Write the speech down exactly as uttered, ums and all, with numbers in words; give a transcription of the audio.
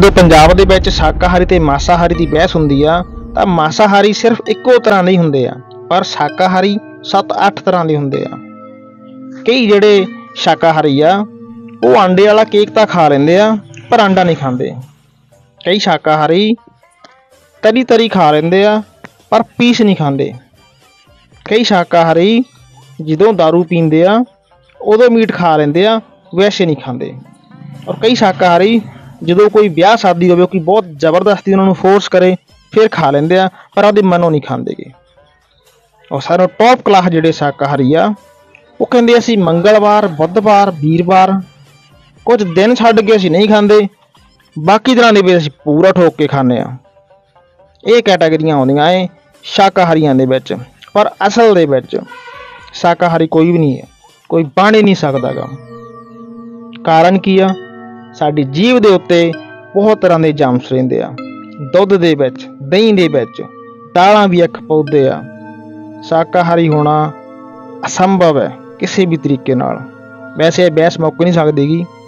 ਜਦੋਂ ਪੰਜਾਬ ਦੇ ਵਿੱਚ ਸ਼ਾਕਾਹਾਰੀ ਤੇ ਮਾਸਾਹਾਰੀ ਦੀ ਬਹਿਸ ਹੁੰਦੀ ਆ ਤਾਂ ਮਾਸਾਹਾਰੀ ਸਿਰਫ ਇੱਕੋ ਤਰ੍ਹਾਂ ਦੇ ਹੀ ਹੁੰਦੇ ਆ, ਪਰ ਸ਼ਾਕਾਹਾਰੀ ਸੱਤ ਅੱਠ ਤਰ੍ਹਾਂ ਦੇ ਹੁੰਦੇ ਆ। ਕਈ ਜਿਹੜੇ ਸ਼ਾਕਾਹਾਰੀ ਆ ਉਹ ਆਂਡੇ ਵਾਲਾ ਕੇਕ ਤਾਂ ਖਾ ਲੈਂਦੇ ਆ ਪਰ ਆਂਡਾ ਨਹੀਂ ਖਾਂਦੇ। ਕਈ ਸ਼ਾਕਾਹਾਰੀ ਤਰੀ ਤਰੀ ਖਾ ਲੈਂਦੇ ਆ ਪਰ ਪੀਸ ਨਹੀਂ ਖਾਂਦੇ। ਕਈ ਸ਼ਾਕਾਹਾਰੀ ਜਦੋਂ ਦਾਰੂ ਪੀਂਦੇ ਆ ਉਦੋਂ ਮੀਟ ਖਾ ਲੈਂਦੇ ਆ, ਵੈਸੇ ਨਹੀਂ ਖਾਂਦੇ। ਔਰ ਕਈ ਸ਼ਾਕਾਹਾਰੀ ਜਦੋਂ ਕੋਈ ਵਿਆਹ ਸ਼ਾਦੀ ਹੋਵੇ ਕਿ ਬਹੁਤ ਜ਼ਬਰਦਸਤੀ ਉਹਨਾਂ ਨੂੰ ਫੋਰਸ ਕਰੇ ਫਿਰ ਖਾ ਲੈਂਦੇ ਆ, ਪਰ ਉਹਦੇ ਮਨੋਂ ਨਹੀਂ ਖਾਂਦੇ ਗੇ। ਔਰ ਸਾਰਾ ਟੌਪ ਕਲਾਸ ਜਿਹੜੇ ਸ਼ਾਕਾਹਾਰੀ ਆ ਉਹ ਕਹਿੰਦੇ ਅਸੀਂ ਮੰਗਲਵਾਰ, ਬੁੱਧਵਾਰ, ਵੀਰਵਾਰ ਕੁਝ ਦਿਨ ਛੱਡ ਕੇ ਅਸੀਂ ਨਹੀਂ ਖਾਂਦੇ, ਬਾਕੀ ਦਿਨਾਂ ਦੇ ਵਿੱਚ ਅਸੀਂ ਪੂਰਾ ਠੋਕ ਕੇ ਖਾਂਦੇ ਹਾਂ। ਇਹ ਕੈਟਾਗਰੀਆਂ ਆਉਂਦੀਆਂ ਏ ਸ਼ਾਕਾਹਾਰੀਆਂ ਦੇ ਵਿੱਚ, ਪਰ ਅਸਲ ਦੇ ਵਿੱਚ ਸ਼ਾਕਾਹਾਰੀ ਕੋਈ ਵੀ ਨਹੀਂ ਹੈ, ਕੋਈ ਬਣ ਹੀ ਨਹੀਂ ਸਕਦਾ ਗਾ। ਕਾਰਨ ਕੀ ਆ? ਸਾਡੀ ਜੀਭ ਦੇ ਉੱਤੇ ਬਹੁਤ ਤਰ੍ਹਾਂ ਦੇ ਜਰਮਸ ਰਹਿੰਦੇ ਆ, ਦੁੱਧ ਦੇ ਵਿੱਚ, ਦਹੀਂ ਦੇ ਵਿੱਚ, ਦਾਲਾਂ ਵੀ ਇੱਕ ਪੌਦੇ ਆ। ਸ਼ਾਕਾਹਾਰੀ ਹੋਣਾ ਅਸੰਭਵ ਹੈ ਕਿਸੇ ਵੀ ਤਰੀਕੇ ਨਾਲ। ਵੈਸੇ ਇਹ ਬਹਿਸ ਮੁੱਕ ਨਹੀਂ ਸਕਦੀ ਗੀ।